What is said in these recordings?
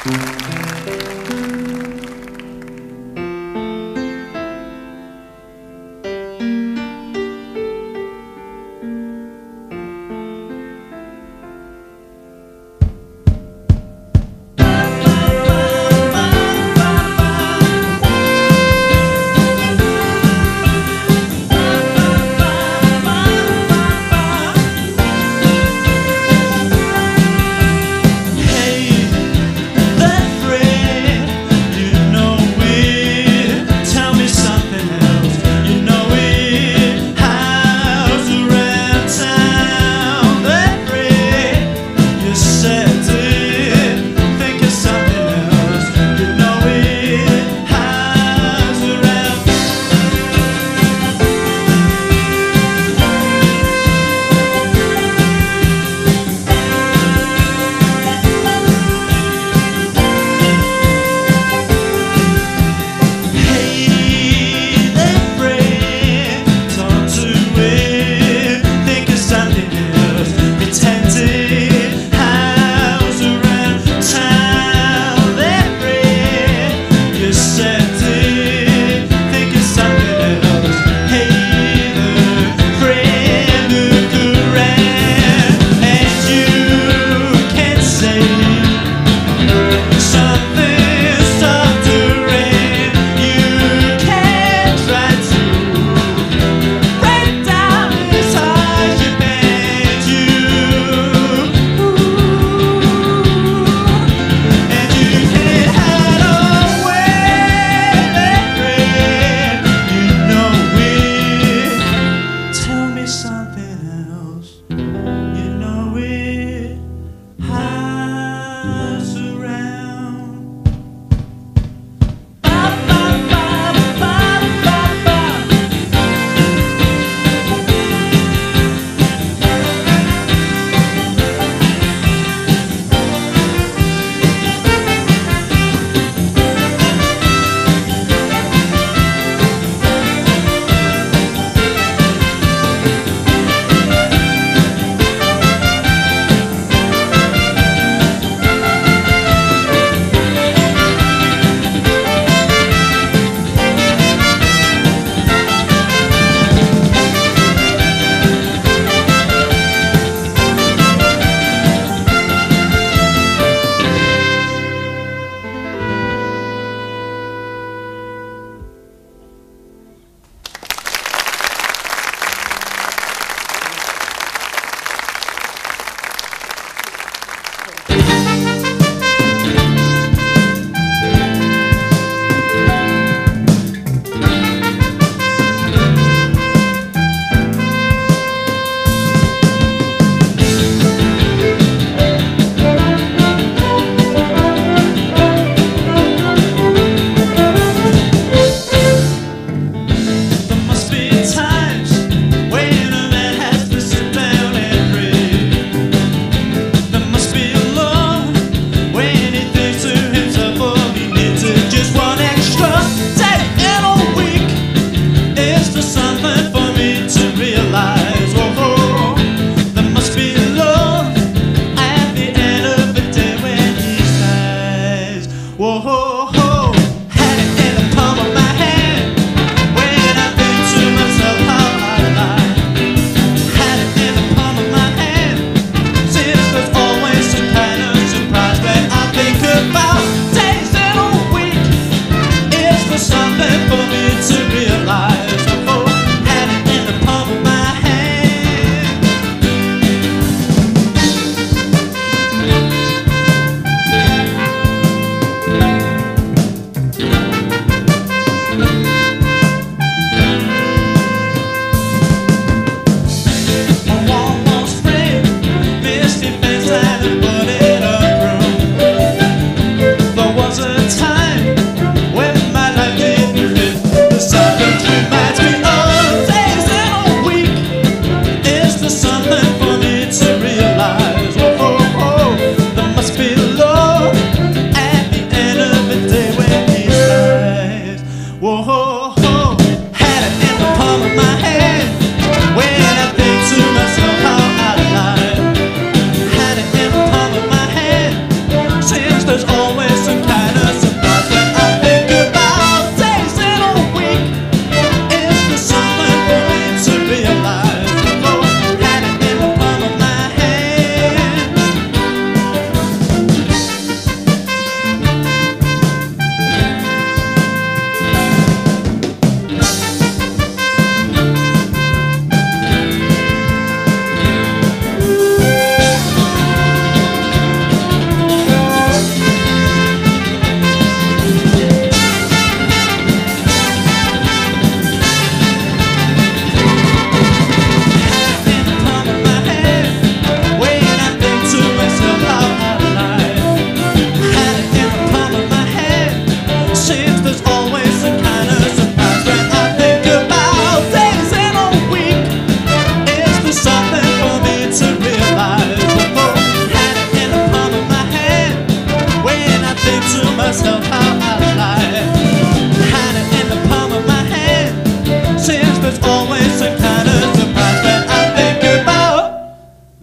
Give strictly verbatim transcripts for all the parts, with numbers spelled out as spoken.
Hey, that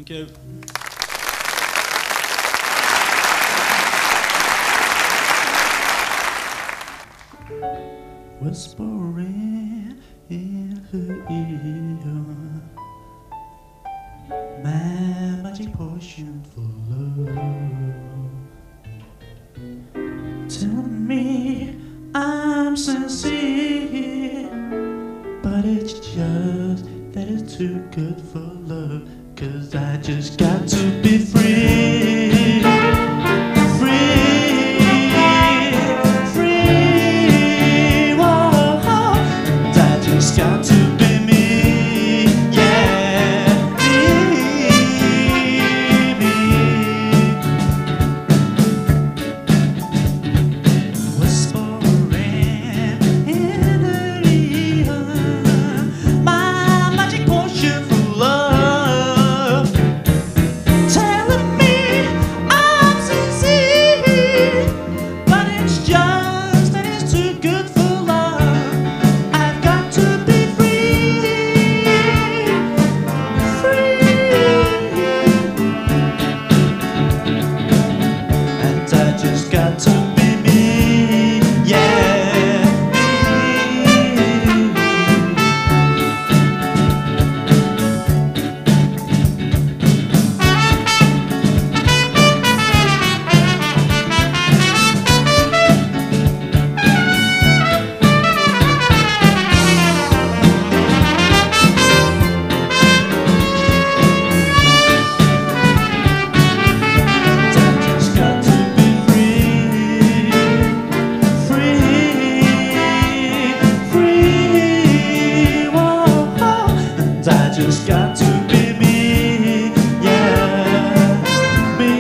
Thank you. Whispering in her ear, my magic potion for love. Tell me I'm sincere, but it's just that it's too good for love. 'Cause I just got to be free, free, free, whoa, and I just got to be me, yeah, me, me. Whispering in her ear, my magic potion for love. Telling me I'm sincere, but it's just that it's too good for love. I've got to be free, free, and I just got to be me, yeah, me. Just got to be me, yeah, me.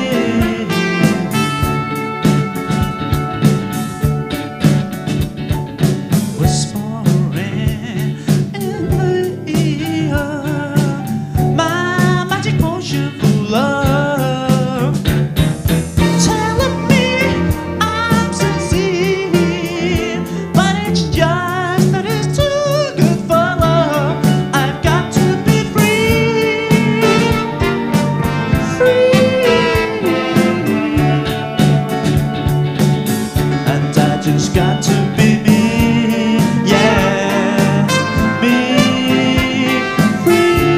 Whispering in her ear, my magic potion for love. Telling me I'm sincere, but it's just that it's too good for love. I've got to be free, free, and I just got to be me, yeah, me, free.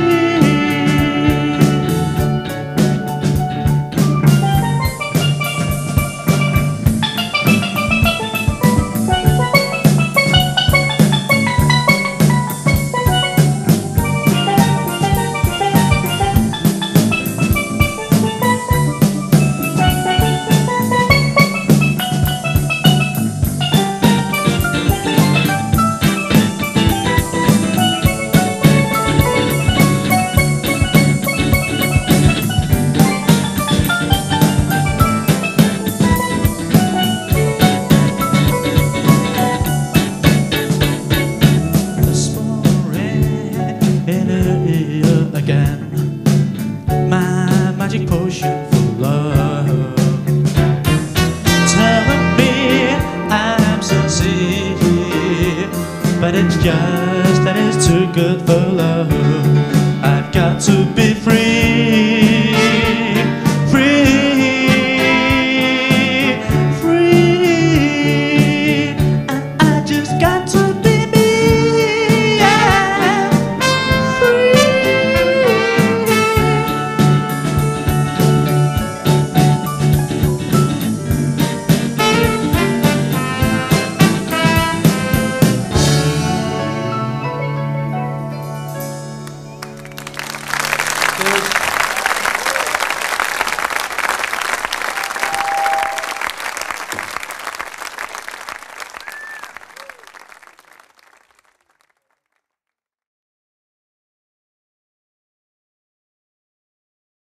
In her ear again, my magic potion for love. Telling me I'm sincere, but it's just that it's too good for love.